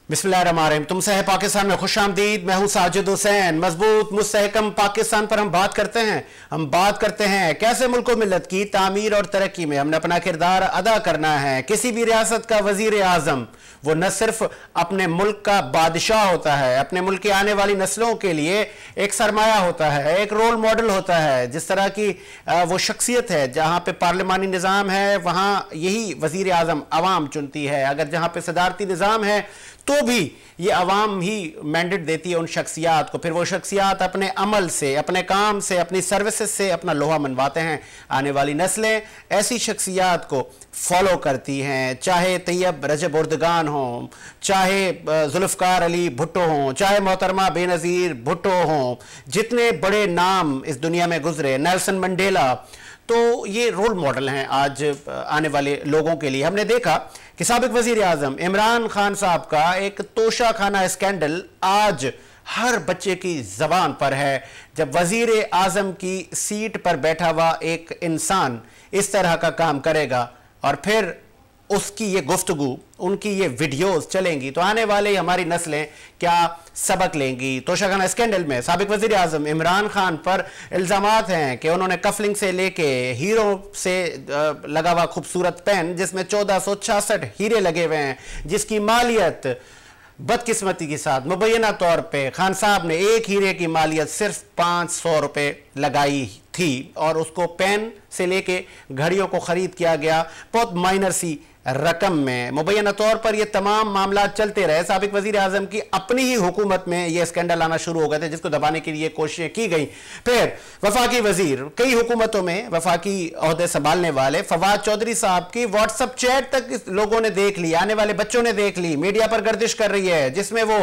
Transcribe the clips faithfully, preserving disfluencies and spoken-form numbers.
बिस्मिल्लाहिर्रहमानिर्रहीम। तुमसे है पाकिस्तान में खुश आमदीद। मैं हूं साजिद हुसैन। मजबूत मुस्तहकम पाकिस्तान पर हम बात करते हैं हम बात करते हैं कैसे मुल्क मिल्लत की तामीर और तरक्की में हमने अपना किरदार अदा करना है। किसी भी रियासत का वजीर आजम वो न सिर्फ अपने मुल्क का बादशाह होता है, अपने मुल्क की आने वाली नस्लों के लिए एक सरमाया होता है, एक रोल मॉडल होता है। जिस तरह की वो शख्सियत है, जहाँ पे पार्लिमानी निज़ाम है वहाँ यही वजीर आजम अवाम चुनती है। अगर जहाँ पे सदारती निज़ाम है तो भी ये अवाम ही मैंडेट देती है उन शख्सियात को। फिर वो शख्सियात अपने अमल से, अपने काम से, अपनी सर्विसेज से अपना लोहा मनवाते हैं। आने वाली नस्लें ऐसी शख्सियात को फॉलो करती हैं, चाहे तैयब रजब उर्दगान हो, चाहे जुल्फ़कार अली भुट्टो हों, चाहे मोहतरमा बेनज़ीर भुट्टो हों, जितने बड़े नाम इस दुनिया में गुजरे, नेल्सन मंडेला, तो ये रोल मॉडल हैं आज आने वाले लोगों के लिए। हमने देखा कि साबिक वजीर आजम इमरान खान साहब का एक तोशा खाना स्कैंडल आज हर बच्चे की जबान पर है। जब वजीर आजम की सीट पर बैठा हुआ एक इंसान इस तरह का काम करेगा और फिर उसकी ये गुफ्तगू, उनकी ये वीडियोस चलेंगी, तो आने वाले हमारी नस्लें क्या सबक लेंगी। तोशा खाना स्कैंडल में साबिक वजीर आजम इमरान खान पर इल्ज़ामात हैं कि उन्होंने कफलिंग से लेके हीरो से लगा हुआ खूबसूरत पेन जिसमें चौदह सौ छियासठ हीरे लगे हुए हैं, जिसकी मालियत बदकिस्मती के साथ मुबैना तौर पे खान साहब ने एक हीरे की मालियत सिर्फ पाँच सौ रुपये लगाई थी और उसको पेन से लेके घड़ियों को ख़रीद किया गया बहुत माइनर सी रकम में। मुबैना तौर पर ये तमाम मामला चलते रहे। साबिक वजीर आजम की अपनी ही हुकूमत में ये स्कैंडल आना शुरू हो गए थे जिसको दबाने के लिए कोशिशें की गई। फिर वफाकी वजीर, कई हुकूमतों में वफाकी ओहदे संभालने वाले फवाद चौधरी साहब की व्हाट्सएप चैट तक लोगों ने देख ली, आने वाले बच्चों ने देख ली, मीडिया पर गर्दिश कर रही है, जिसमें वो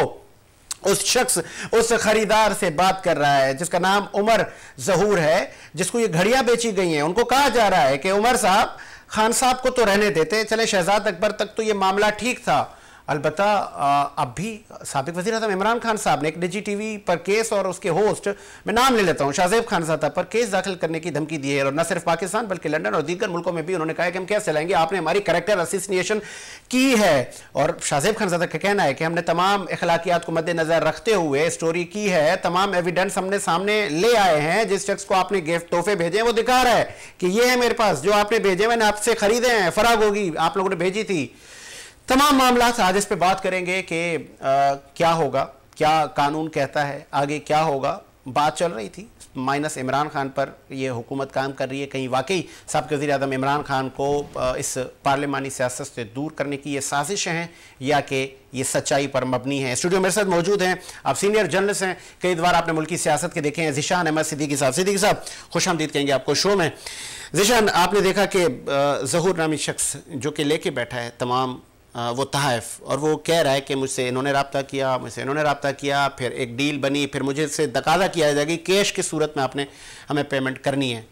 उस शख्स, उस खरीदार से बात कर रहा है जिसका नाम उमर जहूर है, जिसको ये घड़ियां बेची गई हैं। उनको कहा जा रहा है कि उमर साहब, खान साहब को तो रहने देते, चले शहजाद अकबर तक तो ये मामला ठीक था। अलबत्ता अब भी साबिक वज़ीर आज़म इमरान खान साहब ने एक निजी टीवी पर केस और उसके होस्ट, मैं नाम ले लेता हूँ, शाहजेब खानज़ादा पर केस दाखिल करने की धमकी दी है। और न सिर्फ पाकिस्तान बल्कि लंदन और दीगर मुल्कों में भी उन्होंने कहा है कि हम कैसे चलाएंगे, आपने हमारी करैक्टर असोसिएशन की है। और शाहजेब खानज़ादा का कहना है कि हमने तमाम अखलाकियात को मद्देनजर रखते हुए स्टोरी की है, तमाम एविडेंस हमने सामने ले आए हैं। जिस शख्स को आपने गिफ्ट तोहफे भेजे हैं वो दिखा रहा है कि ये है मेरे पास, जो आपने भेजे मैंने आपसे खरीदे हैं, फराग होगी आप लोगों ने भेजी थी। तमाम मामला आज इस पे बात करेंगे कि क्या होगा, क्या कानून कहता है, आगे क्या होगा। बात चल रही थी माइनस इमरान खान पर ये हुकूमत काम कर रही है, कहीं वाकई साबिक वज़ीर आज़म इमरान खान को इस पार्लिमानी सियासत से दूर करने की ये साजिश हैं या कि ये सच्चाई पर मबनी है। स्टूडियो मेरे साथ मौजूद हैं, आप सीनियर जर्नलिस्ट हैं, कई बार आपने मुल्की सियासत के देखे हैं, ज़ीशान अहमद सिद्दीकी साहब। सिद्दीकी साहब खुश आमदीद कहेंगे आपको शो में। ज़ीशान, आपने देखा कि ज़हूर नामी शख्स जो कि लेके बैठा है तमाम वो तहफ़, और वो कह रहा है कि मुझसे इन्होंने रब्ता किया, मुझसे इन्होंने रब्ता किया, फिर एक डील बनी, फिर मुझे से तकाज़ा किया जाएगी कैश की सूरत में आपने हमें पेमेंट करनी है।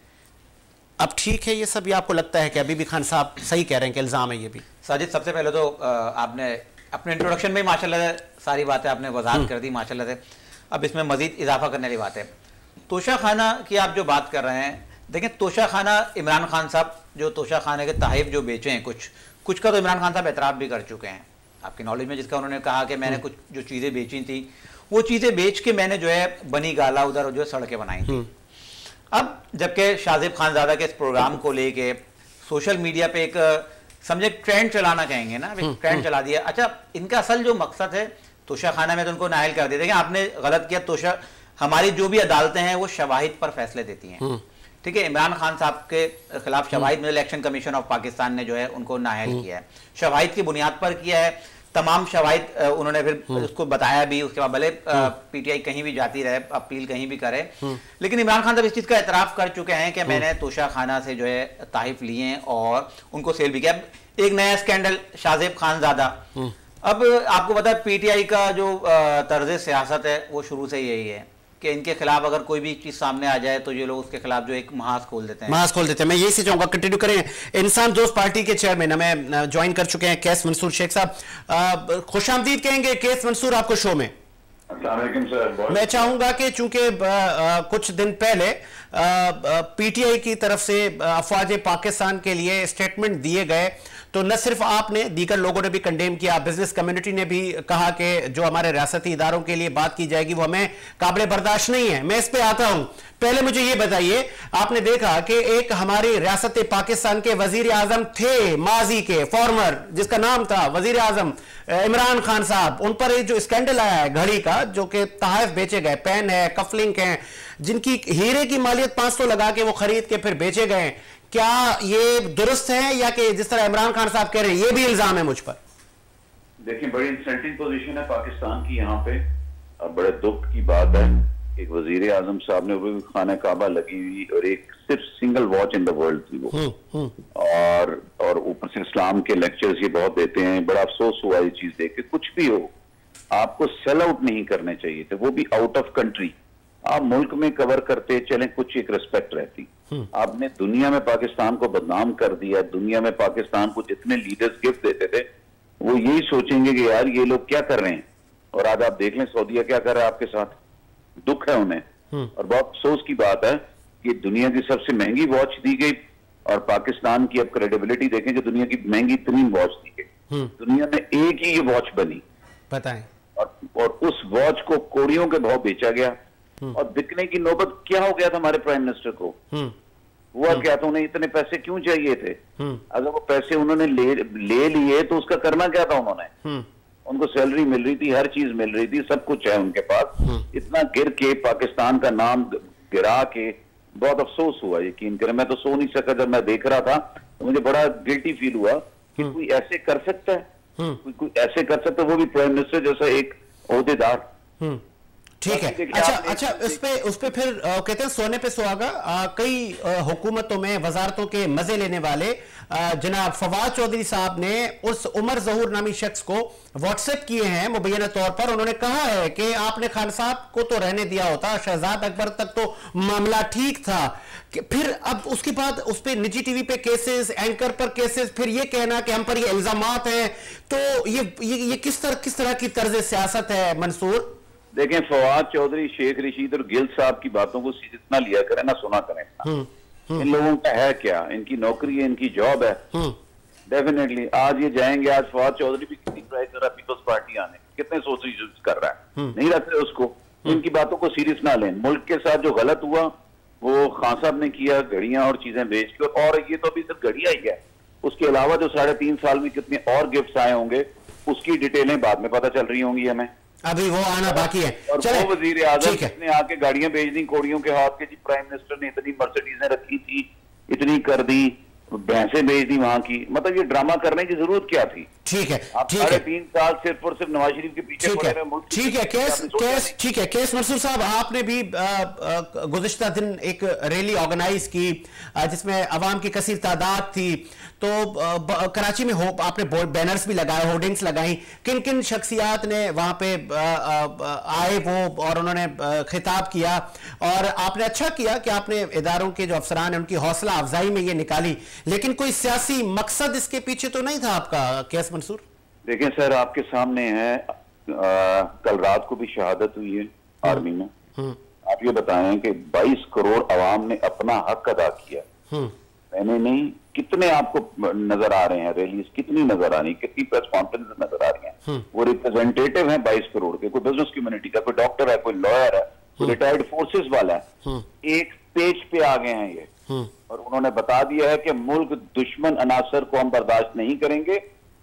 अब ठीक है ये सब, ये आपको लगता है कि अभी भी खान साहब सही कह रहे हैं कि इल्ज़ाम है ये भी? साजिद, सबसे पहले तो आपने अपने इंट्रोडक्शन में माशाल्लाह सारी बातें आपने वजाहत कर दी माशाल्लाह से। अब इसमें मज़ीद इजाफा करने वाली बात है। तोशा खाना की आप जो बात कर रहे हैं, देखें तोशा खाना इमरान खान साहब जो तोशा खाने के तहफ़ जो बेचे हैं, कुछ कुछ का तो इमरान खान साहब एतराफ़ भी कर चुके हैं आपकी नॉलेज में, जिसका उन्होंने कहा कि मैंने कुछ जो चीज़ें बेची थी वो चीज़ें बेच के मैंने जो है बनी गाला उधर जो है सड़कें बनाई थी। अब जबकि शाहजेब खानज़ादा के इस प्रोग्राम को लेके सोशल मीडिया पे एक समझे ट्रेंड चलाना कहेंगे ना, ट्रेंड चला दिया। अच्छा, इनका असल जो मकसद है तोशा खाना में तो उनको नायल कर दिया। देखिए आपने गलत किया, तोशा हमारी जो भी अदालतें हैं वो शवाहिद पर फैसले देती हैं, ठीक है। इमरान खान साहब के खिलाफ शवाहिद में इलेक्शन कमीशन ऑफ पाकिस्तान ने जो है उनको नाअहल किया है, शवाहिद की बुनियाद पर किया है। तमाम शवाहिद उन्होंने फिर उसको बताया भी, उसके बाद भले पीटीआई कहीं भी जाती रहे, अपील कहीं भी करे, लेकिन इमरान खान साहब इस चीज़ का एतराफ़ कर चुके हैं कि मैंने तोशा खाना से जो है तहफ़ लिए हैं और उनको सेल भी किया। एक नया स्कैंडल शाहजेब खानज़ादा। अब आपको पता है पीटीआई का जो तर्ज सियासत है वो शुरू से यही है कि इनके खिलाफ अगर कोई भी चीज सामने आ जाए तो ये लोग उसके खिलाफ जो एक महाज खोल देते हैं महाज खोल देते हैं। मैं यही से चाहूंगा कंटिन्यू करें। इंसान दोस्त पार्टी के चेयरमैन हमें ज्वाइन कर चुके हैं कैस मंसूर शेख साहब, खुश आमदीद कहेंगे कैस मंसूर आपको शो में। मैं चाहूंगा कि चूंकि कुछ दिन पहले पीटीआई की तरफ से अफवाज पाकिस्तान के लिए स्टेटमेंट दिए गए, तो न सिर्फ आपने, दीगर लोगों ने भी कंडेम किया, बिजनेस कम्युनिटी ने भी कहा कि जो हमारे रियासती इदारों के लिए बात की जाएगी वो हमें काबिल बर्दाश्त नहीं है। मैं इस पे आता हूं, पहले मुझे ये बताइए, आपने देखा कि एक हमारी रियासत पाकिस्तान के वजीर आजम थे माजी के, फॉर्मर, जिसका नाम था वजीर आजम इमरान खान साहब, उन पर एक जो स्कैंडल आया है घड़ी का, जो कि तहफ बेचे गए, पेन है, कफलिंग है, जिनकी हीरे की मालियत पांच सौ लगा के वो खरीद के फिर बेचे गए, क्या ये दुरुस्त है या कि जिस तरह इमरान खान साहब कह रहे हैं ये भी इल्जाम है मुझ पर? देखिए, बड़ी इंसल्टिंग पोजीशन है पाकिस्तान की यहाँ पे, और बड़े दुख की बात है एक वजीर आजम साहब ने, वो भी खाना काबा लगी हुई और एक सिर्फ single watch in the world थी वो, हुँ, हुँ. और और ऊपर से इस्लाम के लेक्चर्स ये बहुत देते हैं। बड़ा अफसोस हुआ ये चीज देख के। कुछ भी हो, आपको सेल आउट नहीं करने चाहिए थे, वो भी आउट ऑफ कंट्री। आप मुल्क में कवर करते चलें, कुछ एक रिस्पेक्ट रहती। आपने दुनिया में पाकिस्तान को बदनाम कर दिया। दुनिया में पाकिस्तान को जितने लीडर्स गिफ्ट देते थे वो यही सोचेंगे कि यार ये लोग क्या कर रहे हैं, और आज आप देख लें सऊदीया क्या कर रहा है आपके साथ। दुख है उन्हें, और बहुत अफसोस की बात है कि दुनिया की सबसे महंगी वॉच दी गई, और पाकिस्तान की अब क्रेडिबिलिटी देखें, जो दुनिया की महंगी तरीन वॉच दी गई, दुनिया में एक ही ये वॉच बनी, पता है, और, और उस वॉच को कोड़ियों के भाव बेचा गया, और बिकने की नौबत क्या हो गया था हमारे प्राइम मिनिस्टर को। हुआ क्या था, उन्हें इतने पैसे क्यों चाहिए थे? अगर वो पैसे उन्होंने ले ले लिए तो उसका करना क्या था उन्होंने? उनको सैलरी मिल रही थी, हर चीज मिल रही थी, सब कुछ है उनके पास। इतना गिर के पाकिस्तान का नाम गिरा के बहुत अफसोस हुआ, यकीन करें। मैं तो सो नहीं सका जब मैं देख रहा था, तो मुझे बड़ा गिल्टी फील हुआ कि कोई ऐसे कर सकता है, कोई कोई ऐसे कर सकता है, वो भी प्राइम मिनिस्टर जैसा एक ओहदेदार। ठीक है, अच्छा अच्छा उस पे उस पे फिर आ, कहते हैं सोने पे सुहागा। कई आ, हुकूमतों में वजारतों के मजे लेने वाले आ, जनाब फवाद चौधरी साहब ने उस उमर जहूर नामी शख्स को व्हाट्सएप किए हैं मुबैना तौर पर। उन्होंने कहा है कि आपने खान साहब को तो रहने दिया होता, शहजाद अकबर तक तो मामला ठीक था, कि फिर अब उसके बाद उस पर निजी टीवी पे केसेस, एंकर पर केसेस, फिर ये कहना कि हम पर ये इल्जामात हैं, तो ये ये, ये किस तरह किस तरह की तर्ज सियासत है मंसूर? देखें, फवाद चौधरी, शेख रशीद और गिल साहब की बातों को सीरियस ना लिया करें, ना सुना करें। हुँ, हुँ, इन लोगों का है क्या, इनकी नौकरी है, इनकी जॉब है। डेफिनेटली आज ये जाएंगे, आज फवाद चौधरी भी कितनी ट्राई कर रहा है पीपल्स पार्टी आने, कितने सोच कर रहा है, नहीं रख रहे उसको। इनकी बातों को सीरियस ना लें। मुल्क के साथ जो गलत हुआ वो खान साहब ने किया, घड़ियां और चीजें बेच के, और ये तो अभी सिर्फ घड़ियां ही है, उसके अलावा जो साढ़े तीन साल में कितने और गिफ्ट आए होंगे उसकी डिटेलें बाद में पता चल रही होंगी हमें, अभी वो आना बाकी है। और वो वजीर आजम ने आके गाड़ियां भेज दी कोड़ियों के हाथ के, जी प्राइम मिनिस्टर ने इतनी मर्सिडीजें रखी थी, इतनी कर दी, भैंसें भेज दी वहां की। मतलब ये ड्रामा करने की जरूरत क्या थी? ठीक है, आप ठीक साढ़े है, तीन साल सिर्फ और सिर्फ नवाज शरीफ के पीछे पड़े रहे। ठीक है, केस केस ठीक है, केस मंसूर साहब, आपने भी गुज़िश्ता दिन एक रैली ऑर्गेनाइज की जिसमें अवाम की कसीर तादाद थी, तो कराची में हो आपने बैनर्स भी लगाए, होर्डिंग्स लगाई, किन किन शख्सियात ने वहां पे आए वो और उन्होंने खिताब किया, और आपने अच्छा किया कि आपने इदारों के जो अफसरान हैं उनकी हौसला अफजाई में ये निकाली, लेकिन कोई सियासी मकसद इसके पीछे तो नहीं था आपका केस मंसूर? देखें सर, आपके सामने है, आ, कल रात को भी शहादत हुई है आर्मी में। आप ये बताएं कि बाईस करोड़ अवाम ने अपना हक अदा किया, मैंने नहीं। कितने आपको नजर आ रहे हैं रैलीज, कितनी नजर आ रही, कितनी प्रेस कॉन्फ्रेंस नजर आ रही हैं? वो रिप्रेजेंटेटिव हैं बाईस करोड़ के, कोई बिजनेस कम्युनिटी का, कोई डॉक्टर है, कोई लॉयर है, कोई रिटायर्ड फोर्सेस वाला है। एक पेज पे आ गए हैं ये, और उन्होंने बता दिया है कि मुल्क दुश्मन अनासर को हम बर्दाश्त नहीं करेंगे।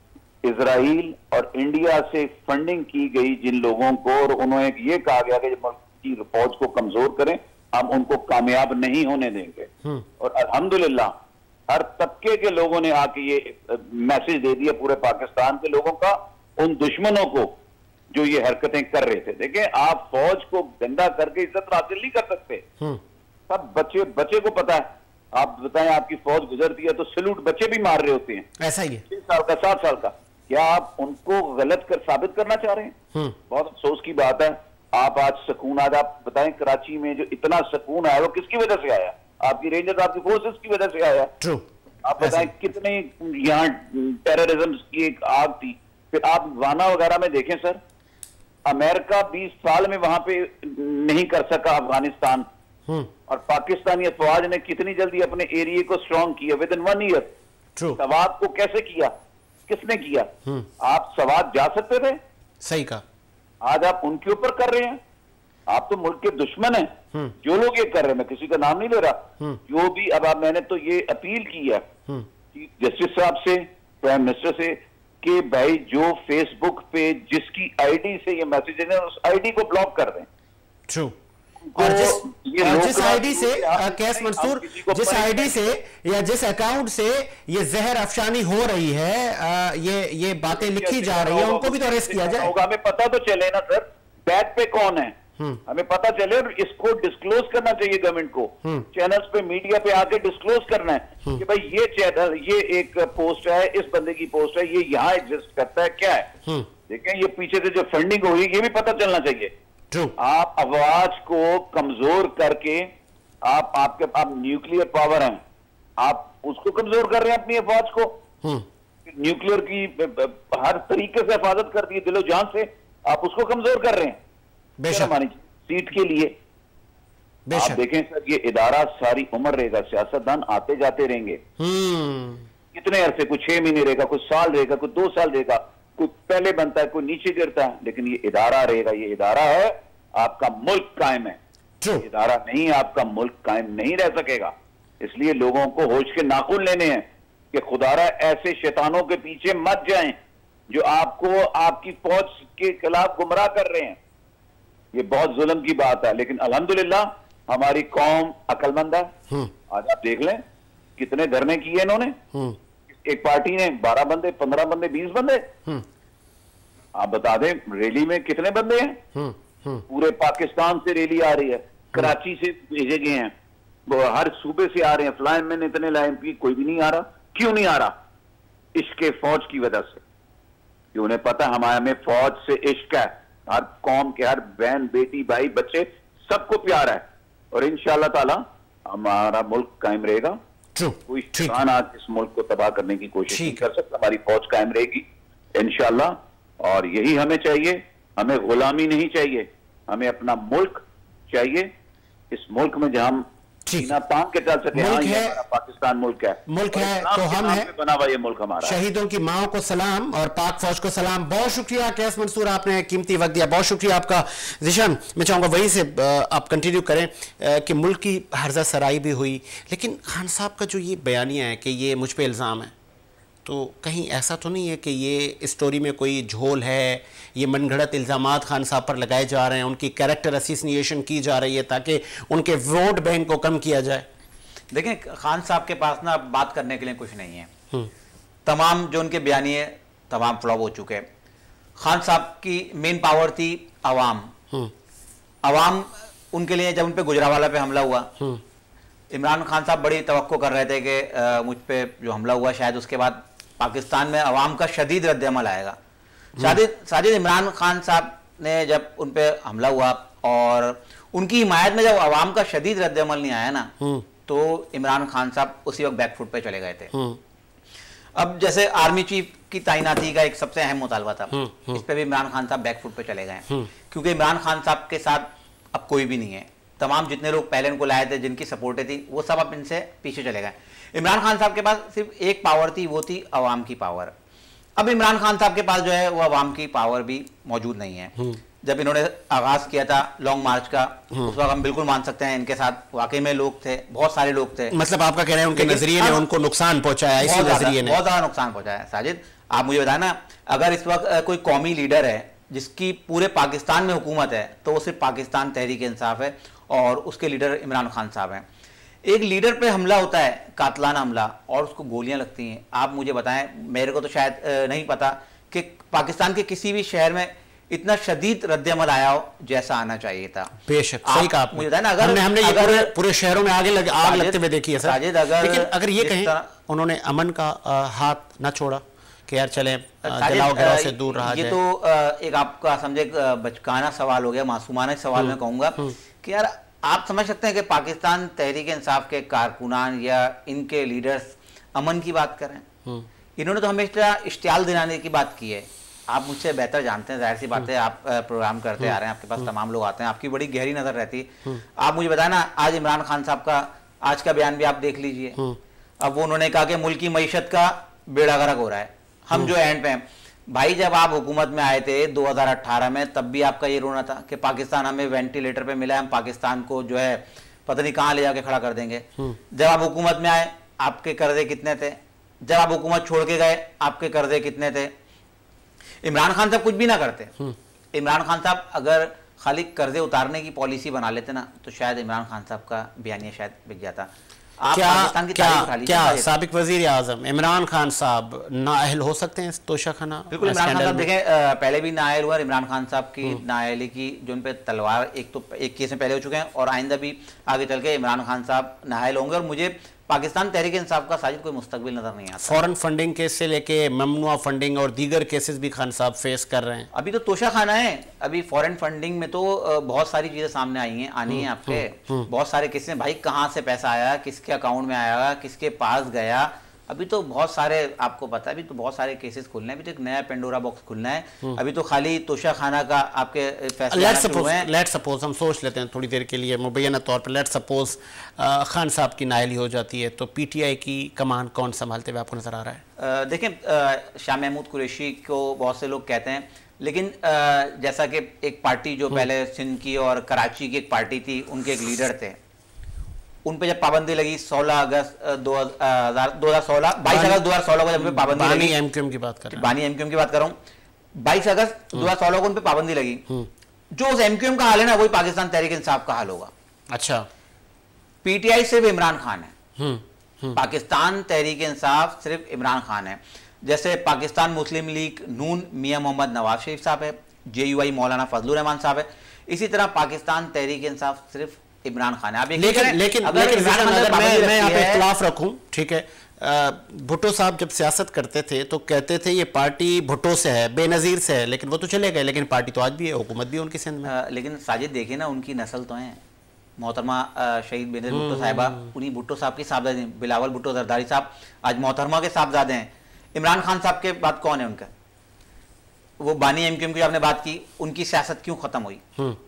इजराइल और इंडिया से फंडिंग की गई जिन लोगों को, और उन्होंने ये कहा गया कि मुल्क की फौज को कमजोर करें, हम उनको कामयाब नहीं होने देंगे। और अल्हम्दुलिल्लाह हर तबके के लोगों ने आके ये मैसेज दे दिया पूरे पाकिस्तान के लोगों का, उन दुश्मनों को जो ये हरकतें कर रहे थे। देखिए, आप फौज को गंदा करके इज्जत हासिल नहीं कर सकते, सब बच्चे बच्चे को पता है। आप बताएं, आपकी फौज गुजरती है तो सैल्यूट बच्चे भी मार रहे होते हैं, ऐसा ही है, छह साल का, सात साल का। क्या आप उनको गलत कर साबित करना चाह रहे हैं? बहुत अफसोस की बात है। आप आज सुकून, आज आप बताएं कराची में जो इतना सुकून आया वो किसकी वजह से आया? आपकी रेंजर्स, आपकी फोर्सेस की वजह से आया। True. आप बताएं कितने यहाँ टेररिज्म की एक आग थी। फिर आप वाना वगैरह में देखें सर, अमेरिका बीस साल में वहां पे नहीं कर सका अफगानिस्तान, और पाकिस्तानी फौज ने कितनी जल्दी अपने एरिया को स्ट्रॉन्ग किया, विद इन वन ईयर। सवाद को कैसे किया, किसने किया? आप सवाद जा सकते थे? सही कहा। आज आप उनके ऊपर कर रहे हैं। आप तो मुल्क के दुश्मन हैं जो लोग ये कर रहे हैं, मैं किसी का नाम नहीं ले रहा, जो भी। अब आप, मैंने तो ये अपील की है कि जस्टिस साहब से, प्राइम मिनिस्टर से, कि भाई जो फेसबुक पे जिसकी आईडी से ये मैसेज है उस आईडी को ब्लॉक कर दें। ट्रू। और जिस और जिस आईडी से कैस मंसूर, जिस आईडी से या जिस अकाउंट से ये जहर अफशानी हो रही है, आ, ये ये बातें लिखी जा रही है, उनको भी तो अरेस्ट किया जाए। होगा, हमें पता तो चले ना सर, बैट पे कौन है, हमें पता चले। और इसको डिस्क्लोज करना चाहिए गवर्नमेंट को, चैनल्स पे, मीडिया पे आके डिस्क्लोज करना है कि भाई ये चैनल, ये एक पोस्ट है, इस बंदे की पोस्ट है, ये यहाँ एग्जिस्ट करता है, क्या है। देखें, ये पीछे से जो फंडिंग हो रही है ये भी पता चलना चाहिए। True. आप आवाज को कमजोर करके, आप आपके आप न्यूक्लियर पावर हैं, आप उसको कमजोर कर रहे हैं अपनी आवाज को। न्यूक्लियर की हर तरीके से हिफाजत कर दी, दिलो जान से आप उसको कमजोर कर रहे हैं बेशक सीट के लिए। आप देखें सर, ये इदारा सारी उम्र रहेगा, सियासतदान आते जाते रहेंगे, कितने अरसे, कोई छह महीने रहेगा, कोई साल रहेगा, कोई दो साल रहेगा, कोई पहले बनता है, कोई नीचे गिरता है, लेकिन ये इदारा रहेगा। ये इदारा है, आपका मुल्क कायम है। इदारा नहीं, आपका मुल्क कायम नहीं रह सकेगा। इसलिए लोगों को होश के नाखून लेने हैं कि खुदारा ऐसे शैतानों के पीछे मत जाएं जो आपको आपकी फौज के खिलाफ गुमराह कर रहे हैं। ये बहुत जुल्म की बात है, लेकिन अल्हम्दुलिल्लाह हमारी कौम अक्लमंद है। आज आप देख लें कितने धरने किए इन्होंने। एक पार्टी ने बारह बंदे, पंद्रह बंदे, बीस बंदे, आप बता दें रैली में कितने बंदे हैं। पूरे पाकिस्तान से रैली आ रही है, कराची से भेजे गए हैं, वो हर सूबे से आ रहे हैं, फ्लाइन मैन इतने लाइन पी, कोई भी नहीं आ रहा। क्यों नहीं आ रहा? इश्क फौज की वजह से, कि उन्हें पता हमारे हमें फौज से इश्क है। हर कौम के हर बहन, बेटी, भाई, बच्चे सबको प्यार है, और इंशाअल्लाह ताला हमारा मुल्क कायम रहेगा। कोई शैतान आज इस मुल्क को तबाह करने की कोशिश नहीं कर सकता। हमारी फौज कायम रहेगी इंशाअल्लाह, और यही हमें चाहिए। हमें गुलामी नहीं चाहिए, हमें अपना मुल्क चाहिए। इस मुल्क में जहां हम सीना तान के चल सके। मुल्क हाँ, है, हमारा पाकिस्तान मुल्क है, मुल्क है तो हम है, बना हुआ ये मुल्क हमारा। शहीदों की माओ को सलाम और पाक फौज को सलाम। बहुत शुक्रिया कैस मंसूर, आपने कीमती वक्त दिया, बहुत शुक्रिया आपका। ज़िशान, मैं चाहूँगा वहीं से आप कंटिन्यू करें कि मुल्क की हर्जा सराई भी हुई, लेकिन खान साहब का जो ये बयानिया है कि ये मुझ पर इल्ज़ाम है, तो कहीं ऐसा तो नहीं है कि ये स्टोरी में कोई झोल है, ये मनगढ़ंत इल्ज़ामात खान साहब पर लगाए जा रहे हैं, उनकी कैरेक्टर असोसिएशन की जा रही है ताकि उनके वोट बैंक को कम किया जाए? देखें, खान साहब के पास ना बात करने के लिए कुछ नहीं है। तमाम जो उनके बयानिए तमाम फ्लॉप हो चुके हैं। खान साहब की मेन पावर थी अवाम। अवाम उनके लिए, जब उन पर गुजरावाला पे हमला हुआ, इमरान खान साहब बड़ी तवक्को कर रहे थे कि मुझ पे जो हमला हुआ शायद उसके बाद पाकिस्तान में अवाम का शदीद रद्द-ए-अमल आएगा। साजिद साजिद इमरान खान साहब ने जब उन पे हमला हुआ और उनकी हिमायत में जब अवाम का शदीद रद्द-ए-अमल नहीं आया ना, तो इमरान खान साहब उसी वक्त बैकफुट पे चले गए थे। अब जैसे आर्मी चीफ की तैनाती का एक सबसे अहम मुतालबा था, इस पे भी इमरान खान साहब बैकफुट पे चले गए, क्योंकि इमरान खान साहब के साथ अब कोई भी नहीं है। तमाम जितने लोग पहले उनको लाए थे, जिनकी सपोर्टें थी, वो सब अब इनसे पीछे चले गए। इमरान खान साहब के पास सिर्फ एक पावर थी, वो थी अवाम की पावर। अब इमरान खान साहब के पास जो है वो अवाम की पावर भी मौजूद नहीं है। जब इन्होंने आगाज किया था लॉन्ग मार्च का, उस वक्त हम बिल्कुल मान सकते हैं इनके साथ वाकई में लोग थे, बहुत सारे लोग थे। मतलब आपका कह रहे हैं उनके नजरिए ने उनको नुकसान पहुंचाया, इसी नजरिए ने बहुत ज्यादा नुकसान पहुंचाया। साजिद, आप मुझे बताएं ना, अगर इस वक्त कोई कौमी लीडर है जिसकी पूरे पाकिस्तान में हुकूमत है, तो वो सिर्फ पाकिस्तान तहरीक इंसाफ है और उसके लीडर इमरान खान साहब हैं। एक लीडर पे हमला होता है, कातलाना हमला, और उसको गोलियां लगती हैं। आप मुझे बताएं, मेरे को तो शायद नहीं पता कि पाकिस्तान के किसी भी शहर में इतना शदीद रद्द-ए-अमल आया हो जैसा आना चाहिए था। बेशक सही कहा आपने। मुझे बताएं ना, अगर हमने हमने ये अगर पूरे, पूरे शहरों में आगे लग, आग लगते हुए देखी है सर। साजिद, अगर लेकिन अगर ये कहें उन्होंने अमन का आ, हाथ ना छोड़ा कि यार चले जलाओ घरों से दूर रहा ये जाए। तो आ, एक आपका समझे बचकाना सवाल हो गया, मासूमाना सवाल मैं कहूँगा कि यार आप समझ सकते हैं कि पाकिस्तान तहरीक इंसाफ के कारकुनान या इनके लीडर्स अमन की बात करें। इन्होंने तो हमेशा इश्तियाल दिलाने की बात की है। आप मुझसे बेहतर जानते हैं, जाहिर सी बात है, आप प्रोग्राम करते आ रहे हैं, आपके पास तमाम लोग आते हैं, आपकी बड़ी गहरी नज़र रहती है। आप मुझे बताएं ना, आज इमरान खान साहब का आज का बयान भी आप देख लीजिए। अब वो उन्होंने कहा कि मुल्क की मईशत का बेड़ा गर्क हो रहा है, हम जो एंड पे हैं। भाई जब आप हुकूमत में आए थे दो हज़ार अठारह में, तब भी आपका ये रोना था कि पाकिस्तान हमें वेंटिलेटर पे मिला है, हम पाकिस्तान को जो है पता नहीं कहाँ ले जाके खड़ा कर देंगे। जब आप हुकूमत में आए आपके कर्जे कितने थे, जब आप हुकूमत छोड़ के गए आपके कर्जे कितने थे। इमरान खान साहब कुछ भी ना करते, इमरान खान साहब अगर खाली कर्जे उतारने की पॉलिसी बना लेते ना तो शायद इमरान खान साहब का बयानिया शायद बिक जाता। आप क्या पाकिस्तान की क्या तारीफ क्या साबिक वजीर आजम इमरान खान साहब नाअहल हो सकते हैं तोशाखाना? बिल्कुल, इमरान खान साहब देखें पहले भी नाअहल हुआ। इमरान खान साहब की नाअहली की जो उन पे तलवार एक तो एक केस में पहले हो चुके हैं और आइंदा भी आगे चल के इमरान खान साहब नाअहल होंगे। और मुझे पाकिस्तान तहरीक इंसाफ का साजिद कोई मुस्तकबिल नजर नहीं आता। फॉरेन फंडिंग केस से लेके ममनुआ फंडिंग और दीगर केसेस भी खान साहब फेस कर रहे हैं। अभी तो तोशाखाना है, अभी फॉरेन फंडिंग में तो बहुत सारी चीजें सामने आई हैं, आनी है आपके बहुत सारे केसेस। भाई कहाँ से पैसा आया, किसके अकाउंट में आया, किसके पास गया, अभी तो बहुत सारे आपको पता है, अभी तो बहुत सारे केसेस खुलने हैं, अभी तो एक नया पेंडोरा बॉक्स खुलना है। अभी तो खाली तोशाखाना का आपके फैसले शुरू हुए हैं। लेट सपोज हम सोच लेते हैं थोड़ी देर के लिए मुबैना तौर पर, लेट सपोज खान साहब की नाअहली हो जाती है तो पीटीआई की कमान कौन संभालते हुए आपको नजर आ रहा है? देखें, शाह महमूद कुरैशी को बहुत से लोग कहते हैं, लेकिन जैसा कि एक पार्टी जो पहले सिंध की और कराची की एक पार्टी थी, उनके एक लीडर थे, उन पे जब पाबंदी लगी सोलह अगस्त दो हजार सोलह बाईस अगस्त दो हजार सोलह को जब पाबंदी लगी, एमक्यूएम की बात कर रहे हैं, बानी एमक्यूएम की बात कर रहा हूँ, बाईस अगस्त दो हजार सोलह को उन पे पाबंदी लगी। जो उस एमक्यूएम का हाल है ना वही पाकिस्तान तहरीक इंसाफ का हाल होगा। अच्छा, पीटीआई सिर्फ इमरान खान है, पाकिस्तान तहरीक इंसाफ सिर्फ इमरान खान है। जैसे पाकिस्तान मुस्लिम लीग नून मियां मोहम्मद नवाज शरीफ साहब है, जेयूआई मौलाना फजलुर रहमान साहब है, इसी तरह पाकिस्तान तहरीक इंसाफ सिर्फ इमरान खान है। आप लेकिन लेकिन, लेकिन अगर मैं मैं यहाँ पे इख्तिलाफ रखूं, ठीक है, भुट्टो साहब जब सियासत करते थे तो कहते थे ये पार्टी भुट्टो से है, बेनजीर से है, लेकिन वो तो चले गए, लेकिन पार्टी तो आज भी है, हुकूमत भी है उनकी सिंध में। आ, लेकिन साजिद देखिए ना, उनकी नस्ल तो है, मोहतरमा शहीद बेनजीर भुट्टो साहिबा, उन्हीं भुट्टो साहब की साहबजादी, बिलावल भुट्टो जरदारी साहब आज मोहतरमा के साहबजादे हैं। इमरान खान साहब के बाद कौन है उनका? वो बानी एमक्यूएम की आपने बात की, उनकी सियासत क्यों खत्म हुई,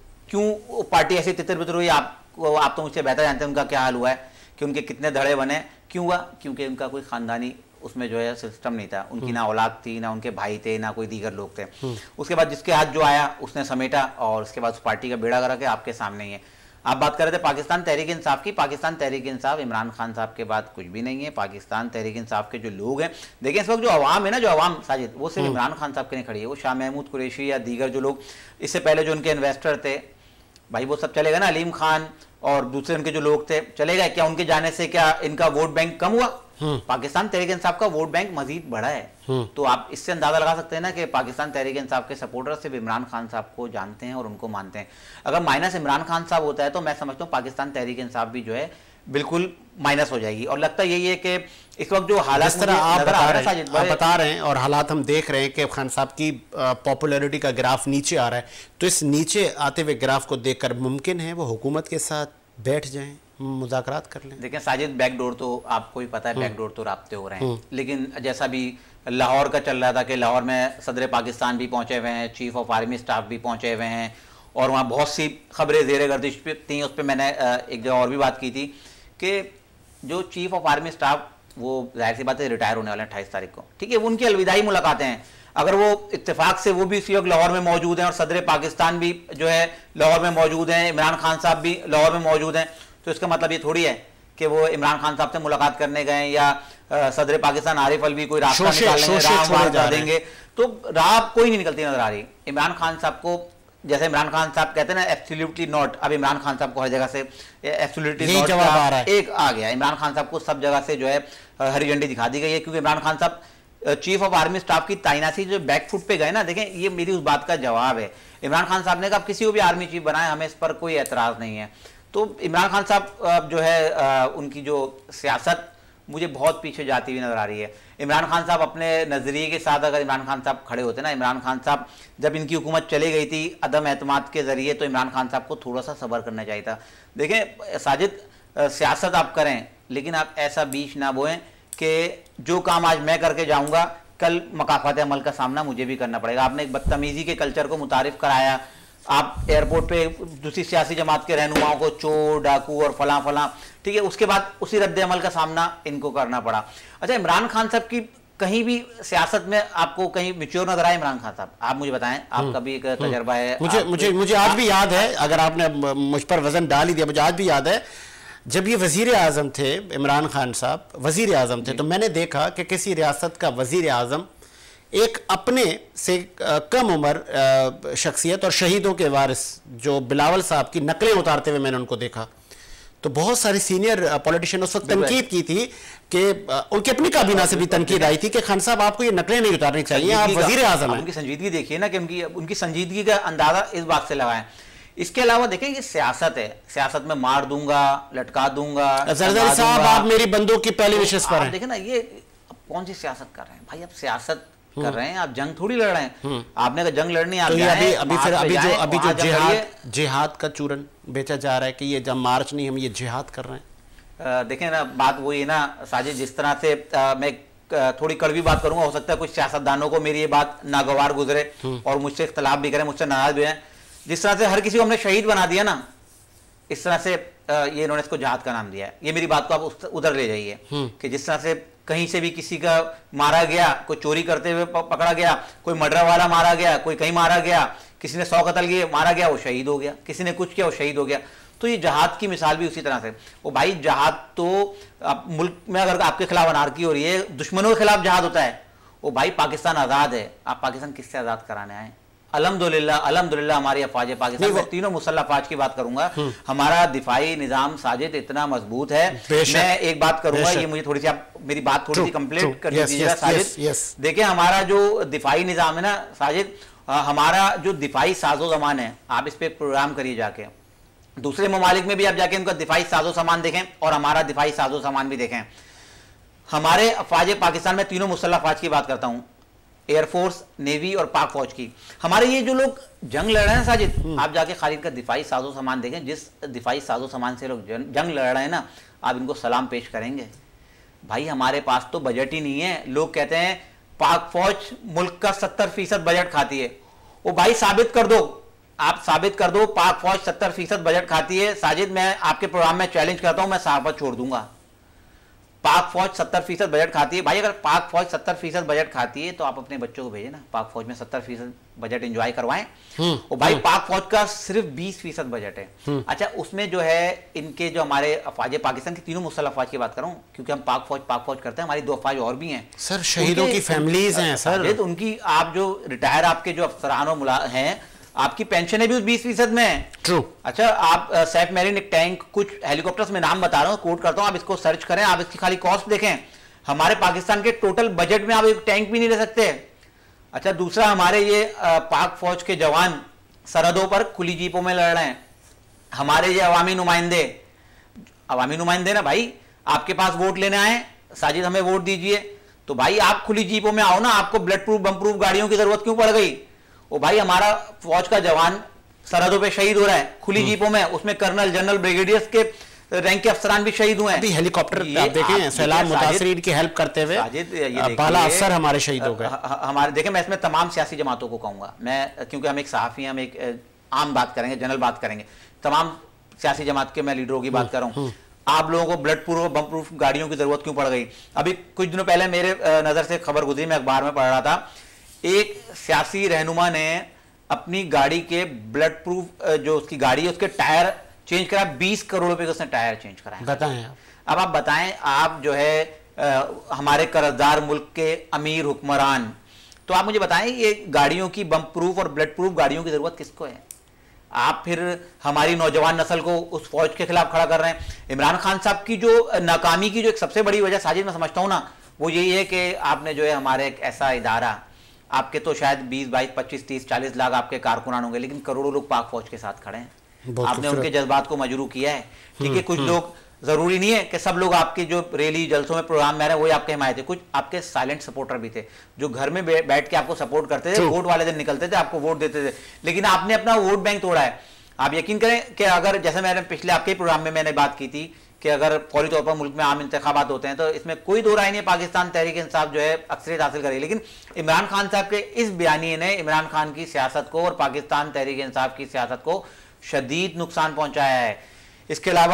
क्यों पार्टी ऐसी तितर बितर हुई? आप आप तो मुझसे बेहतर जानते हैं उनका क्या हाल हुआ है, कि उनके कितने धड़े बने, क्यों हुआ? क्योंकि उनका कोई खानदानी उसमें जो है सिस्टम नहीं था, उनकी ना औलाद थी, ना उनके भाई थे, ना कोई दीगर लोग थे। उसके बाद जिसके हाथ जो आया उसने समेटा और उसके बाद उस पार्टी का बेड़ा गर्क है आपके सामने ही है। आप बात कर रहे थे पाकिस्तान तहरीक इंसाफ की, पाकिस्तान तहरीक इंसाफ इमरान खान साहब के बाद कुछ भी नहीं है। पाकिस्तान तहरीक इंसाफ के जो लोग हैं, देखिए इस वक्त जो अवाम है ना, जो अवाम साजिद, वो सिर्फ इमरान खान साहब के नहीं खड़ी है, वो शाह महमूद कुरैशी या दीगर जो लोग इससे पहले जो उनके इन्वेस्टर थे, भाई वो सब चले गए ना, अलीम खान और दूसरे उनके जो लोग थे चले गए। क्या उनके जाने से क्या इनका वोट बैंक कम हुआ? पाकिस्तान तहरीक इंसाफ का वोट बैंक मजीद बढ़ा है। तो आप इससे अंदाजा लगा सकते हैं ना कि पाकिस्तान तहरीक इंसाफ के सपोर्टर सिर्फ इमरान खान साहब को जानते हैं और उनको मानते हैं। अगर माइनस इमरान खान साहब होता है तो मैं समझता हूँ पाकिस्तान तहरीक इंसाफ भी जो है बिल्कुल माइनस हो जाएगी। और लगता यही है कि इस वक्त जो हालात तरह आप बता रहे हैं, आप बता रहे हैं और हालात हम देख रहे हैं कि खान साहब की पॉपुलैरिटी का ग्राफ नीचे आ रहा है, तो इस नीचे आते हुए ग्राफ को देखकर मुमकिन है वो हुकूमत के साथ बैठ जाएं, मुज़ाकरात कर लें? देखिए साजिद, बैकडोर तो आपको ही पता है, बैकडोर तो राब्ते हो रहे हैं, लेकिन जैसा भी लाहौर का चल रहा था कि लाहौर में सदर पाकिस्तान भी पहुंचे हुए हैं, चीफ ऑफ आर्मी स्टाफ भी पहुंचे हुए हैं और वहाँ बहुत सी खबरें ज़ेर गर्दिश पे थी। उस पर मैंने एक जगह और भी बात की थी कि जो चीफ ऑफ आर्मी स्टाफ वो जाहिर सी बात है रिटायर होने वाले हैं अट्ठाईस तारीख को, ठीक है, वो उनकी अलविदाई मुलाकातें हैं। अगर वो इत्तेफाक से वो भी इसी वक्त लाहौर में मौजूद हैं और सदर पाकिस्तान भी जो है लाहौर में मौजूद हैं, इमरान खान साहब भी लाहौर में मौजूद हैं, तो इसका मतलब ये थोड़ी है कि वो इमरान खान साहब से मुलाकात करने गए या सदर पाकिस्तान आरिफ अलवी कोई रास्ता निकालेंगे, राह देंगे, तो राह कोई नहीं निकलती नजर आ रही। इमरान खान साहब को, जैसे इमरान खान साहब कहते हैं ना एब्सोल्युटली नॉट, अब इमरान खान साहब को हर जगह से एब्सोल्युटली नॉट जवाब आ रहा है, एक आ गया। इमरान खान साहब को सब जगह से जो है हरी झंडी दिखा दी गई है, क्योंकि इमरान खान साहब चीफ ऑफ आर्मी स्टाफ की तैनाती जो बैक फुट पे गए ना, देखें ये मेरी उस बात का जवाब है। इमरान खान साहब ने कहा किसी को भी आर्मी चीफ बनाए, हमें इस पर कोई एतराज नहीं है। तो इमरान खान साहब जो है उनकी जो सियासत मुझे बहुत पीछे जाती हुई नजर आ रही है। इमरान खान साहब अपने नजरिए के साथ अगर इमरान खान साहब खड़े होते ना, इमरान खान साहब जब इनकी हुकूमत चली गई थी अदम एतमाद के जरिए, तो इमरान खान साहब को थोड़ा सा सब्र करना चाहिए था। देखें साजिद, सियासत आप करें लेकिन आप ऐसा बीच ना बोएं कि जो काम आज मैं करके जाऊंगा कल मकाफात अमल का सामना मुझे भी करना पड़ेगा। आपने एक बदतमीजी के कल्चर को मुतारिफ कराया, आप एयरपोर्ट पे दूसरी सियासी जमात के रहनुमाओं को चोर डाकू और फला फला, ठीक है, उसके बाद उसी रद्द अमल का सामना इनको करना पड़ा। अच्छा, इमरान खान साहब की कहीं भी सियासत में आपको कहीं मैच्योर नजर आए इमरान खान साहब? आप मुझे बताएं, आपका भी एक तजर्बा है। मुझे मुझे मुझे आज भी याद है, अगर आपने मुझ पर वजन डाल ही दिया, मुझे आज भी याद है जब ये वजीर आजम थे, इमरान खान साहब वजीर आजम थे, तो मैंने देखा कि किसी रियासत का वजीर आजम एक अपने से कम उम्र शख्सियत और शहीदों के वारिस जो बिलावल साहब की नकलें उतारते हुए मैंने उनको देखा। तो बहुत सारी सीनियर पॉलिटिशियन उस वक्त तनकीद की थी कि उनकी अपनी काबीना से भी तनकीद आई थी कि खान साहब आपको ये नकलें नहीं उतारनी चाहिए, आप वजीर आजम हैं। उनकी संजीदगी देखिए ना, कि उनकी उनकी संजीदगी का अंदाजा इस बात से लगाएं। इसके अलावा देखें, ये सियासत है, सियासत में मार दूंगा, लटका दूंगा। जरदारी साहब, आप मेरी बंदूक की पहली विशेष पर हैं। देखें ना, ये कौन सी सियासत कर रहे हैं भाई? आप सियासत कर रहे हैं, आप जंग थोड़ी लड़ रहे हैं। आपने अगर जंग लड़नी आप तो अभी अभी फिर अभी जो अभी जो जिहाद जिहाद का चूरन बेचा जा रहा है कि ये जब मार्च नहीं, हम ये जिहाद कर रहे हैं। देखें ना, बात वही ना साजिद, जिस तरह से आ, मैं थोड़ी कड़वी बात करूंगा, हो सकता है कुछ सियासतदानों को मेरी ये बात नागवार गुजरे और मुझसे इख्तलाफ भी करें, मुझसे नाराज भी हैं। जिस तरह से हर किसी को हमने शहीद बना दिया ना, इस तरह से ये इन्होंने इसको जिहाद का नाम दिया है। ये मेरी बात को आप उधर ले जाइए कि जिस तरह से कहीं से भी किसी का मारा गया, कोई चोरी करते हुए पकड़ा गया, कोई मर्डर वाला मारा गया, कोई कहीं मारा गया, किसी ने सौ कत्ल किए मारा गया, वो शहीद हो गया, किसी ने कुछ किया वो शहीद हो गया। तो ये जहाद की मिसाल भी उसी तरह से। वो भाई जहाद तो मुल्क में अगर आपके खिलाफ अनारकी हो रही है, दुश्मनों के खिलाफ जहाद होता है। वो भाई पाकिस्तान आज़ाद है, आप पाकिस्तान किससे आज़ाद कराने आए? अल्हम्दुलिल्लाह अल्हम्दुलिल्लाह हमारी अफवाज पाकिस्तान, मैं तीनों मुसल्लह अफवाज की बात करूंगा, हमारा दिफाई निजाम साजिद इतना मजबूत है। मैं एक बात करूंगा, ये मुझे थोड़ी सी आप मेरी बात थोड़ी सी कंप्लीट कर दीजिएगा साजिद। देखिए, हमारा जो दिफाई निजाम है ना साजिद, हमारा जो दिफाई साजो सामान है, आप इस पे प्रोग्राम करिए जाके, दूसरे ममालिक में भी आप जाके उनका दिफाई साजो सामान देखें और हमारा दिफाई साजो सामान भी देखें। हमारे अफवाज पाकिस्तान में तीनों मुसल्लह अफवाज की बात करता हूँ, एयरफोर्स, नेवी और पाक फौज की। हमारे ये जो लोग जंग लड़ रहे हैं साजिद, आप जाके खालिद का दिफाई साजो सामान देखें, जिस दिफाई साजो सामान से लोग जंग लड़ रहे हैं ना, आप इनको सलाम पेश करेंगे। भाई हमारे पास तो बजट ही नहीं है। लोग कहते हैं पाक फौज मुल्क का सत्तर फीसद बजट खाती है। वो भाई साबित कर दो, आप साबित कर दो पाक फौज सत्तर फीसद बजट खाती है। साजिद, मैं आपके प्रोग्राम में चैलेंज करता हूं, मैं सहाफत छोड़ दूंगा। पाक फौज सत्तर फीसद बजट खाती है। भाई अगर पाक फौज सत्तर फीसद बजट खाती है तो आप अपने बच्चों को भेजे ना, पाक फौज में सत्तर फीसद बजट एंजॉय करवाएं। और भाई पाक फौज का सिर्फ बीस फीसद बजट है। अच्छा, उसमें जो है इनके जो हमारे अफवाज पाकिस्तान की तीनों मुसल्लह अफवाज की बात करूं, क्योंकि हम पाक फौज पाक फौज करते हैं, हमारी दो अफवाज और भी हैं सर, शहीदों की फैमिलीज हैं सर, उनकी आप जो रिटायर आपके जो अफसरान हैं, आपकी पेंशन भी उस बीस फीसद में है। ट्रू। अच्छा, आप सैफ मैरिन एक टैंक, कुछ हेलीकॉप्टर्स में नाम बता रहा हूं, कोट करता हूं, आप इसको सर्च करें, आप इसकी खाली कॉस्ट देखें। हमारे पाकिस्तान के टोटल बजट में आप एक टैंक भी नहीं ले सकते। अच्छा, दूसरा, हमारे ये पाक फौज के जवान सरहदों पर खुली जीपों में लड़ रहे हैं। हमारे ये अवामी नुमाइंदे, अवामी नुमाइंदे ना भाई, आपके पास वोट लेने आए, साजिद हमें वोट दीजिए, तो भाई आप खुली जीपों में आओ ना, आपको ब्लड प्रूफ बम प्रूफ गाड़ियों की जरूरत क्यों पड़ गई? ओ भाई, हमारा फौज का जवान सरहदों पे शहीद हो रहा है खुली जीपों में, उसमें कर्नल जनरल ब्रिगेडियर्स के रैंक के अफसरान भी शहीद हुए हैं। अभी हेलीकॉप्टर आप देखें सैलाब मुतासिरीन की हेल्प करते हुए बाला अफसर हमारे शहीद हो गए। हमारे देखें, मैं इसमें तमाम सियासी जमातों को कहूंगा, मैं क्योंकि हम एक सहाफी, हम एक आम बात करेंगे, जनरल बात करेंगे, तमाम सियासी जमात के मैं लीडरों की बात कर रहा हूँ। आप लोगों को ब्लड प्रूफ बम प्रूफ गाड़ियों की जरूरत क्यों पड़ गई? अभी कुछ दिनों पहले मेरे नजर से खबर गुजरी, मैं अखबार में पढ़ रहा था, एक सियासी रहनुमा ने अपनी गाड़ी के ब्लड प्रूफ जो उसकी गाड़ी है उसके टायर चेंज करा, बीस करोड़ रुपए के उसने टायर चेंज कराए। बताएं आप। अब आप बताएं, आप जो है आ, हमारे कर्जदार मुल्क के अमीर हुक्मरान, तो आप मुझे बताएं ये गाड़ियों की बम प्रूफ और ब्लड प्रूफ गाड़ियों की जरूरत किसको है? आप फिर हमारी नौजवान नस्ल को उस फौज के खिलाफ खड़ा कर रहे हैं। इमरान खान साहब की जो नाकामी की जो एक सबसे बड़ी वजह साजिद मैं समझता हूं ना, वो यही है कि आपने जो है हमारे एक ऐसा इदारा, आपके तो शायद बीस बाईस पच्चीस तीस चालीस लाख आपके कारकुनान होंगे, लेकिन करोड़ों लोग पाक फौज के साथ खड़े हैं। आपने उनके जज्बात को मजरू किया है, ठीक है। कुछ लोग, जरूरी नहीं है कि सब लोग आपके जो रैली जलसों में प्रोग्राम में रहे वही आपके हिमायत थे, कुछ आपके साइलेंट सपोर्टर भी थे जो घर में बैठ के आपको सपोर्ट करते थे, वोट वाले दिन निकलते थे, आपको वोट देते थे, लेकिन आपने अपना वोट बैंक तोड़ा है। आप यकीन करें कि अगर, जैसे मैंने पिछले आपके प्रोग्राम में मैंने बात की थी कि अगर फौरी तौर पर मुल्क में आम इंतखाबात होते हैं तो इसमें कोई दो राय नहीं, पाकिस्तान तहरीक इंसाफ जो है अक्सरियत हासिल करेगी। लेकिन इमरान खान साहब के इस बयानिए ने इमरान खान की सियासत को और पाकिस्तान तहरीक इंसाफ की सियासत को शदीद नुकसान पहुंचाया है। इसके अलावा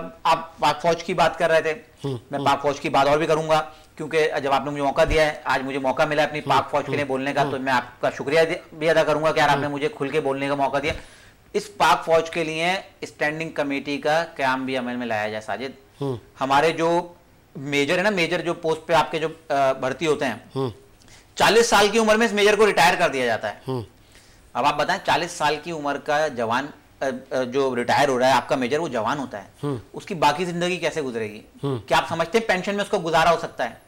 आप पाक फौज की बात कर रहे थे, मैं पाक फौज की बात और भी करूंगा, क्योंकि जब आपने मुझे मौका दिया है, आज मुझे मौका मिला है अपनी पाक फौज के लिए बोलने का, तो मैं आपका शुक्रिया भी अदा करूंगा कि यार आपने मुझे खुल के बोलने का मौका दिया। इस पाक फौज के लिए स्टैंडिंग कमेटी का क्याम भी अमल में लाया जाए। साजिद, हमारे जो मेजर है ना, मेजर जो पोस्ट पे आपके जो भर्ती होते हैं, चालीस साल की उम्र में इस मेजर को रिटायर कर दिया जाता है। अब आप बताएं, चालीस साल की उम्र का जवान जो रिटायर हो रहा है, आपका मेजर, वो जवान होता है, उसकी बाकी जिंदगी कैसे गुजरेगी? क्या आप समझते हैं पेंशन में उसको गुजारा हो सकता है?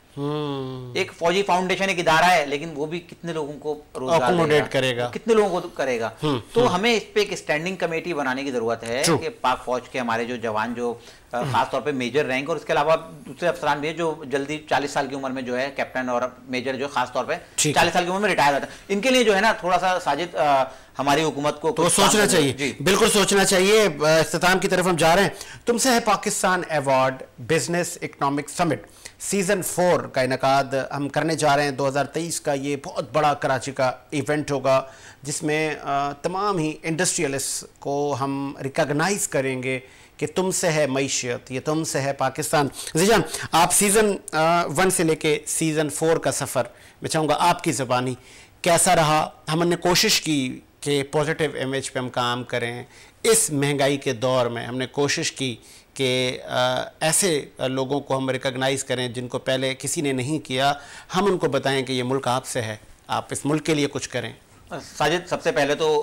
एक फौजी फाउंडेशन एक इदारा है, लेकिन वो भी कितने लोगों को रोजगार करेगा, कितने लोगों को करेगा? तो हमें इस पे एक स्टैंडिंग कमेटी बनाने की जरूरत है कि पाक फौज के हमारे जो जवान जो खासतौर पे मेजर रैंक, और इसके अलावा दूसरे अफसरान भी है जो जल्दी चालीस साल की उम्र में जो है कैप्टन और मेजर जो खासतौर पे चालीस साल की उम्र में रिटायर होता है, इनके लिए जो है ना थोड़ा सा साजिद हमारी हुकूमत को तो सोचना चाहिए, बिल्कुल सोचना चाहिए। इख्तिताम की तरफ हम जा रहे हैं। तुमसे है Pakistan award business economic summit season four का इनकाद हम करने जा रहे हैं। दो हज़ार तेईस का ये बहुत बड़ा कराची का इवेंट होगा, जिसमें तमाम ही इंडस्ट्रियलिस्ट को हम रिकॉग्नाइज करेंगे कि तुमसे है मईशत, ये तुमसे है पाकिस्तान। जीजान, आप सीज़न वन से लेके सीज़न फोर का सफ़र मैं चाहूँगा आपकी ज़बानी कैसा रहा? हमने कोशिश की कि पॉजिटिव इमेज पे हम काम करें। इस महंगाई के दौर में हमने कोशिश की कि ऐसे लोगों को हम रिकॉग्नाइज़ करें जिनको पहले किसी ने नहीं किया, हम उनको बताएं कि ये मुल्क आपसे है, आप इस मुल्क के लिए कुछ करें। साजिद, सबसे पहले तो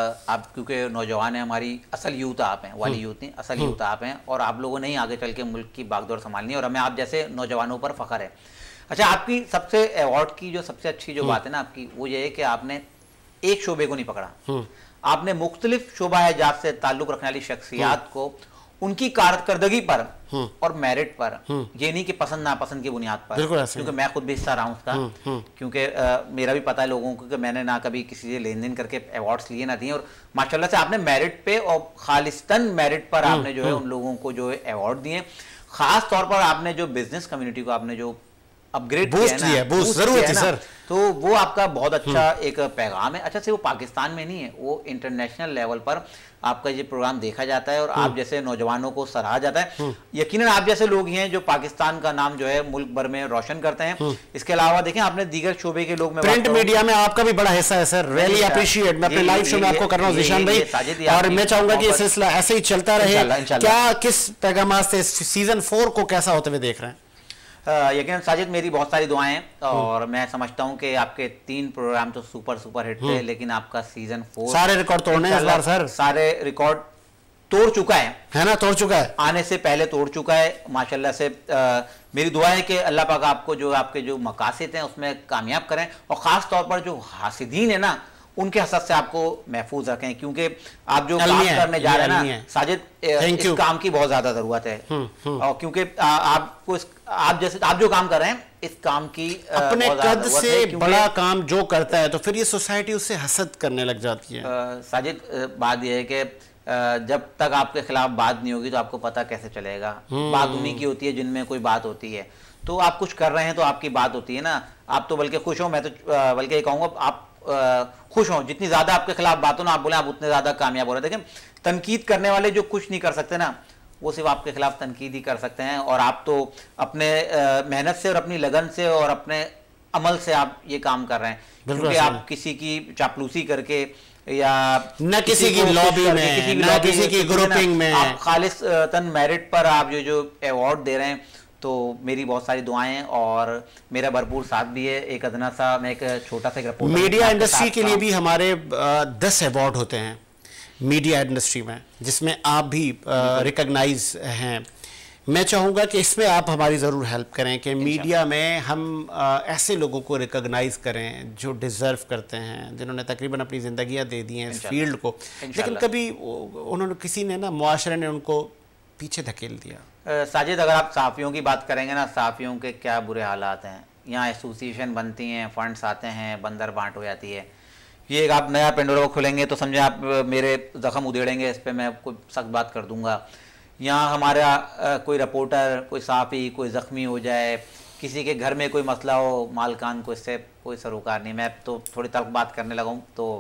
आप क्योंकि नौजवान हैं, हमारी असल यूथ आप हैं, वाली यूथ नहीं, असल यूथ आप हैं, और आप लोगों ने ही आगे चल के मुल्क की बागडोर संभालनी है, और हमें आप जैसे नौजवानों पर फ़ख्र है। अच्छा, आपकी सबसे अवार्ड की जो सबसे अच्छी जो बात है ना आपकी, वो ये है कि आपने एक शोबे को नहीं पकड़ा, आपने मुख्तलिफ शोबा एजाज से ताल्लुक़ रखने वाली शख्सियात को उनकी कारकर्दगी पर और मेरिट पर, ये नहीं कि पसंद नापसंद की बुनियाद पर, क्योंकि मैं खुद भी हिस्सा रहा हूँ उसका, क्योंकि मेरा भी पता है लोगों को कि मैंने ना कभी किसी से लेन देन करके अवार्ड्स लिए ना दिए, और माशाल्लाह से आपने मेरिट पे और खालिस्तन मेरिट पर आपने जो है उन लोगों को जो है अवार्ड दिए। खास तौर पर आपने जो बिजनेस कम्युनिटी को आपने जो अपग्रेड किया है, बूस्ट जरूर है सर, तो वो आपका बहुत अच्छा एक पैगाम है। अच्छा, से वो पाकिस्तान में नहीं है, वो इंटरनेशनल लेवल पर आपका ये प्रोग्राम देखा जाता है और आप जैसे नौजवानों को सराहा जाता है। यकीनन आप जैसे लोग हैं जो पाकिस्तान का नाम जो है मुल्क भर में रोशन करते हैं। इसके अलावा देखें, आपने दीगर शोबे के लोग में प्रिंट मीडिया में आपका भी बड़ा हिस्सा है सर, रियली अप्रिशिएट। मैं अपने लाइव शो में आपको कर रहा हूं जिशान भाई, और मैं चाहूंगा कि ये सिलसिला ऐसे ही चलता रहे। क्या किस पैगाम से सीजन फोर को कैसा होते हुए देख रहे हैं? यकीनन साजिद, मेरी बहुत सारी दुआएं हैं, और मैं समझता हूं कि आपके तीन प्रोग्राम तो सुपर सुपर हिट थे, लेकिन आपका सीजन फोर सारे रिकॉर्ड तोड़ने इस बार सर, सारे रिकॉर्ड तोड़ चुका है, है ना? तोड़ चुका है, आने से पहले तोड़ चुका है माशाल्लाह से। आ, मेरी दुआ है कि अल्लाह पाक आपको जो आपके जो मकासद हैं उसमें कामयाब करें, और ख़ास तौर पर जो हासिदीन है ना उनके हसद से आपको महफूज रखें, क्योंकि आप जो काम करने जा रहे हैं ना साजिद, इस काम की बहुत ज्यादा जरूरत है, और क्योंकि आपको इस आप जैसे आप जो काम कर रहे हैं इस काम की अपने कद से बड़ा काम जो करता है तो फिर ये सोसाइटी उससे हसद करने लग जाती है। साजिद, बात यह है कि जब तक आपके खिलाफ बात नहीं होगी तो आपको पता कैसे चलेगा? बात उन्हीं की होती है जिनमें कोई बात होती है। तो आप कुछ कर रहे हैं तो आपकी बात होती है ना, आप तो बल्कि खुश हो, मैं तो बल्कि ये कहूँगा आप खुश हों, जितनी ज्यादा आपके खिलाफ बात हो ना, आप बोले आप उतने ज्यादा कामयाब हो रहे हैं। देखिए, तनकीद करने वाले जो कुछ नहीं कर सकते ना, वो सिर्फ आपके खिलाफ तनकीद ही कर सकते हैं, और आप तो अपने मेहनत से और अपनी लगन से और अपने अमल से आप ये काम कर रहे हैं, क्योंकि आप किसी की चापलूसी करके या न किसी की लॉबी में, न किसी की ग्रुपिंग में, आप खालिस तन मेरिट पर आप जो जो अवार्ड दे रहे हैं। तो मेरी बहुत सारी दुआएं और मेरा भरपूर साथ भी है। एक अदना सा मैं एक छोटा सा रिपोर्ट, मीडिया इंडस्ट्री के लिए भी हमारे दस अवार्ड होते हैं मीडिया इंडस्ट्री में, जिसमें आप भी रिकॉग्नाइज हैं। मैं चाहूँगा कि इसमें आप हमारी ज़रूर हेल्प करें कि मीडिया में हम आ, ऐसे लोगों को रिकॉग्नाइज करें जो डिज़र्व करते हैं, जिन्होंने तकरीबन अपनी ज़िंदगियाँ दे दी हैं इस फील्ड को, लेकिन कभी उन्होंने किसी ने ना मुआशरे ने उनको पीछे धकेल दिया। साजिद, अगर आप सहाफ़ियों की बात करेंगे ना, सहाफ़ियों के क्या बुरे हालात हैं। यहाँ एसोसिएशन बनती हैं, फंड्स आते हैं, बंदर बांट हो जाती है। ये एक आप नया पेंडोरा खोलेंगे तो समझे आप मेरे ज़ख्म उधेड़ेंगे, इस पर मैं कोई सख्त बात कर दूंगा। यहाँ हमारा कोई रिपोर्टर, कोई सहाफ़ी, कोई ज़ख्मी हो जाए, किसी के घर में कोई मसला हो, मालकान को इससे कोई सरोकार नहीं। मैं तो थोड़ी तल्ख बात करने लगा हूँ। तो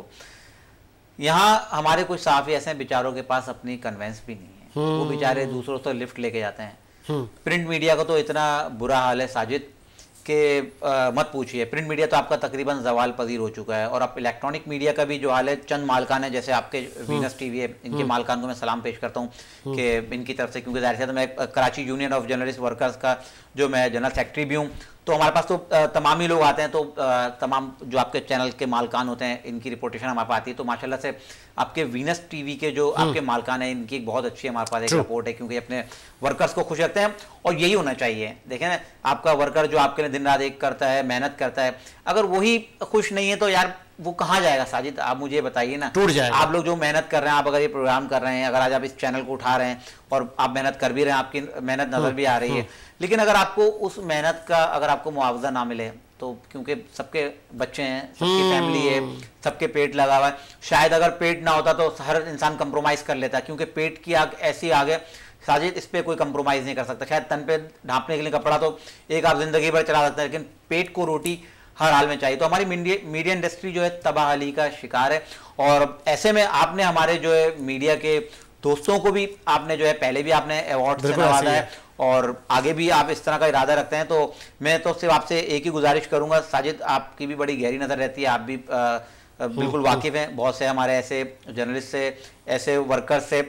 यहाँ हमारे कुछ सहाफ़ी ऐसे हैं बेचारों के पास अपनी कन्वेंस भी नहीं है, वो बेचारे दूसरों से लिफ्ट लेके जाते हैं। प्रिंट मीडिया का तो इतना बुरा हाल है साजिद कि मत पूछिए। प्रिंट मीडिया तो आपका तकरीबन जवाल पजीर हो चुका है, और अब इलेक्ट्रॉनिक मीडिया का भी जो हाल है, चंद मालकान है जैसे आपके वीनस टीवी है, इनके मालकान को मैं सलाम पेश करता हूँ कि इनकी तरफ से, क्योंकि जाहिर है तो मैं Karachi union of journalist workers का जो मैं जनरल सेक्रेटरी भी हूँ, तो हमारे पास तो तमाम ही लोग आते हैं, तो तमाम जो आपके चैनल के मालकान होते हैं इनकी रिपोर्टेशन हमारे पास आती है। तो माशाल्लाह से आपके वीनस टीवी के जो आपके मालकान हैं इनकी एक बहुत अच्छी हमारे पास एक रिपोर्ट है, क्योंकि अपने वर्कर्स को खुश रखते हैं, और यही होना चाहिए। देखें ना, आपका वर्कर जो आपके लिए दिन रात एक करता है, मेहनत करता है, अगर वही खुश नहीं है तो यार वो कहाँ जाएगा साजिद? आप मुझे बताइए ना, टूट जाएगा। आप लोग जो मेहनत कर रहे हैं, आप अगर ये प्रोग्राम कर रहे हैं, अगर आज आप इस चैनल को उठा रहे हैं और आप मेहनत कर भी रहे हैं, आपकी मेहनत नजर भी आ रही है, लेकिन अगर आपको उस मेहनत का अगर आपको मुआवजा ना मिले, तो क्योंकि सबके बच्चे हैं, सबकी फैमिली है, सबके पेट लगा हुआ है, शायद अगर पेट ना होता तो हर इंसान कंप्रोमाइज कर लेता, क्योंकि पेट की आग ऐसी आग है साजिद, इस पे कोई कंप्रोमाइज नहीं कर सकता। शायद तन पे ढांपने के लिए कपड़ा तो एक आप जिंदगी भर चला सकते हैं, लेकिन पेट को रोटी हर हाल में चाहिए। तो हमारी मीडिया इंडस्ट्री जो है तबाहली का शिकार है, और ऐसे में आपने हमारे जो है मीडिया के दोस्तों को भी आपने जो है पहले भी आपने अवार्ड से नवाजा है, और आगे भी आप इस तरह का इरादा रखते हैं। तो मैं तो सिर्फ आपसे एक ही गुजारिश करूंगा साजिद, आपकी भी बड़ी गहरी नज़र रहती है, आप भी आ, बिल्कुल वाकिफ हैं बहुत से हमारे ऐसे जर्नलिस्ट से, ऐसे वर्कर्स से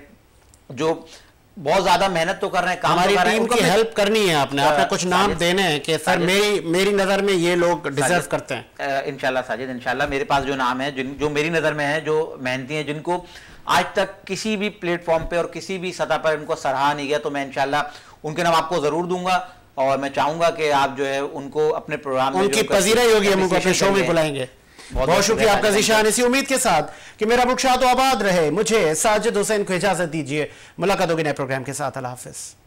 जो बहुत ज्यादा मेहनत तो कर रहे हैं, काम हमारी तो कर टीम की हेल्प करनी है। आपने आपने कुछ नाम देने हैं कि सर मेरी मेरी नज़र में ये लोग डिजर्व करते हैं। इंशाल्लाह साजिद, इंशाल्लाह मेरे पास जो नाम है, जिन जो मेरी नज़र में है, जो मेहनती हैं, जिनको आज तक किसी भी प्लेटफॉर्म पे और किसी भी सतह पर उनको सराहा नहीं गया, तो मैं इंशाल्लाह उनके नाम आपको जरूर दूंगा, और मैं चाहूंगा कि आप जो है उनको अपने प्रोग्राम में उनकी पजीराई होगी, हम उनको अपने शो में बुलाएंगे। बहुत शुक्रिया आपका ज़ीशान, इसी उम्मीद के साथ कि मेरा मुल्क शाद आबाद रहे, मुझे साजिद हुसैन को इजाजत दीजिए। मुलाकात होगी नए प्रोग्राम के साथ। अल्लाह हाफिज।